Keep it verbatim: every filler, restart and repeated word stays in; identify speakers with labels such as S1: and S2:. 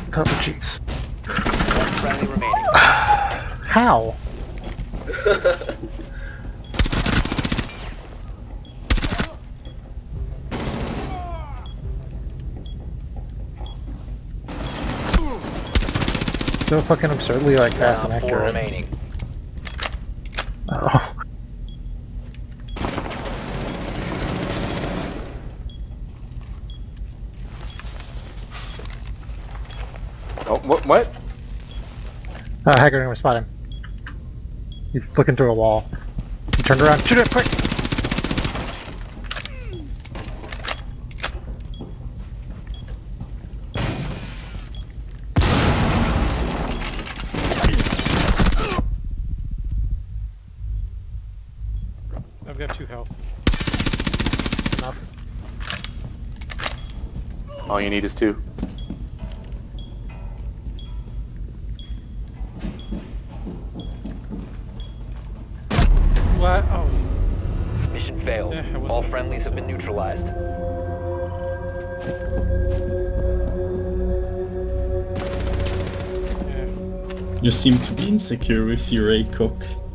S1: Oh, jeez.
S2: One friendly remaining.
S1: How? So fucking absurdly like fast and
S2: Round four
S1: accurate.
S2: remaining.
S1: Oh.
S3: Oh, what? What?
S1: Uh, Hacker gonna spot him. He's looking through a wall. He turned around. Shoot it, quick!
S4: I've got two health.
S1: Enough.
S3: All you need is two.
S4: What? Oh.
S2: Mission failed.
S4: Yeah, I wasn't
S2: All
S4: looking
S2: friendlies
S4: for
S2: have been neutralized.
S4: Yeah.
S5: You seem to be insecure with your A C O C.